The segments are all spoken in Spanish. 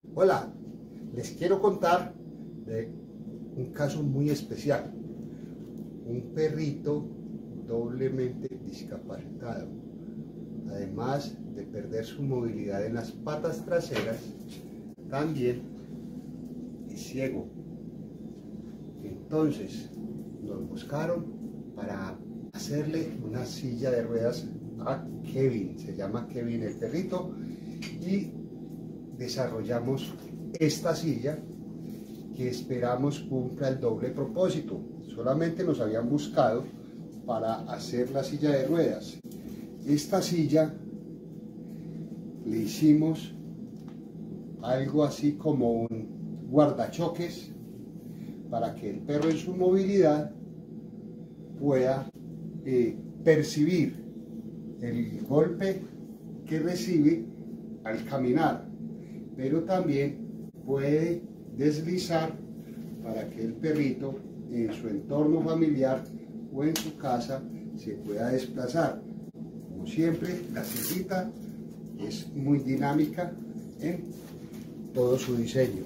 Hola, les quiero contar de un caso muy especial. Un perrito doblemente discapacitado, además de perder su movilidad en las patas traseras, también es ciego. Entonces nos buscaron para hacerle una silla de ruedas a Kevin. Se llama Kevin el perrito, y desarrollamos esta silla que esperamos cumpla el doble propósito. Solamente nos habían buscado para hacer la silla de ruedas. Esta silla le hicimos algo así como un guardachoques para que el perro en su movilidad pueda percibir el golpe que recibe al caminar, pero también puede deslizar para que el perrito en su entorno familiar o en su casa se pueda desplazar. Como siempre, la sillita es muy dinámica en todo su diseño.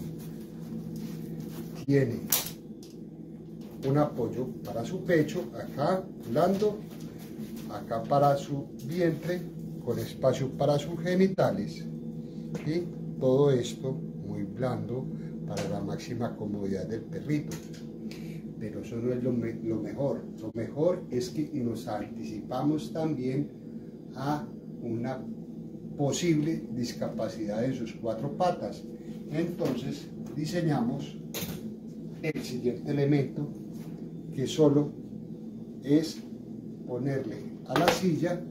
Tiene un apoyo para su pecho, acá blando, acá para su vientre, con espacio para sus genitales, y todo esto muy blando para la máxima comodidad del perrito. Pero eso no es lo mejor. Lo mejor es que nos anticipamos también a una posible discapacidad en sus cuatro patas. Entonces diseñamos el siguiente elemento, que solo es ponerle a la silla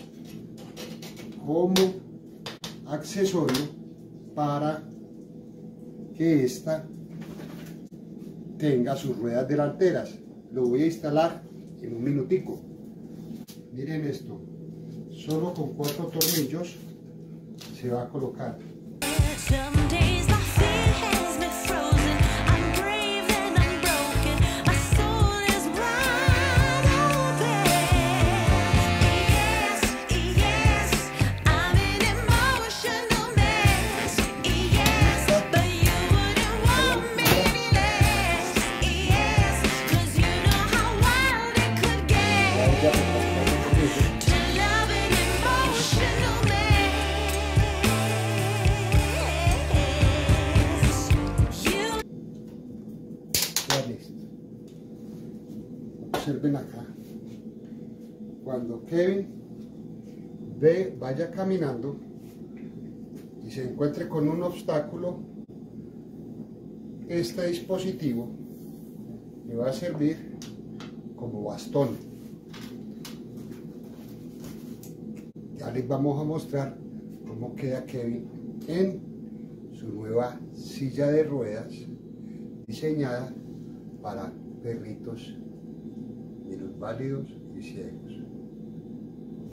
como accesorio para que ésta tenga sus ruedas delanteras. Lo voy a instalar en un minutico. Miren esto, solo con 4 tornillos se va a colocar. Observen acá, cuando Kevin vaya caminando y se encuentre con un obstáculo, este dispositivo le va a servir como bastón. Ya les vamos a mostrar cómo queda Kevin en su nueva silla de ruedas diseñada para perritos minusválidos y ciegos.